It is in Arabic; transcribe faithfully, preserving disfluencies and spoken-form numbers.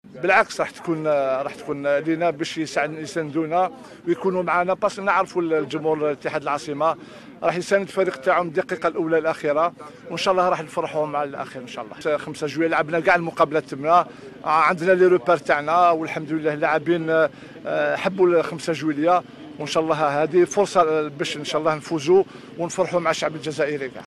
بالعكس راح تكون راح تكون لينا باش يساندونا ويكونوا معنا، باش نعرفوا الجمهور الاتحاد العاصمه راح يساند الفريق تاعهم الدقيقه الاولى الاخيره، وان شاء الله راح نفرحوهم مع الاخير ان شاء الله. خمسة جويلية لعبنا كاع المقابلات تمنا، عندنا لي روبار تاعنا والحمد لله اللاعبين حبوا خمسة جويلية، وان شاء الله هذه فرصه باش ان شاء الله نفوزوا ونفرحوا مع الشعب الجزائري.